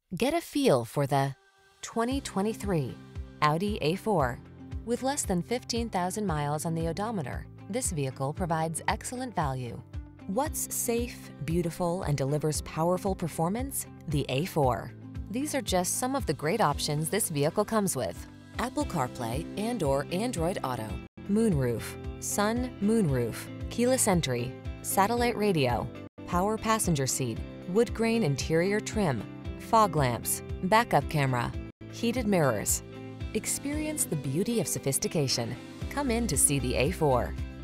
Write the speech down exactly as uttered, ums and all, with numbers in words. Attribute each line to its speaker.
Speaker 1: Get a feel for the twenty twenty-three Audi A four. With less than fifteen thousand miles on the odometer, this vehicle provides excellent value. What's safe, beautiful, and delivers powerful performance? The A four. These are just some of the great options this vehicle comes with: Apple CarPlay and or Android Auto, moonroof, sun, moonroof, keyless entry, satellite radio, power passenger seat, wood grain interior trim, fog lamps, backup camera, heated mirrors. Experience the beauty of sophistication. Come in to see the A four.